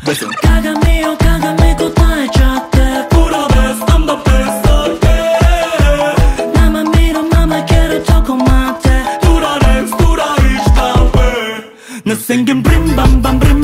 Listen. 가감이 고통해졌대. Put our best, I'm the best, okay. 나만 믿어 맘을 깨를 더 고맙대. Do the next, do the each time way. 너 생긴 brim bam bam brim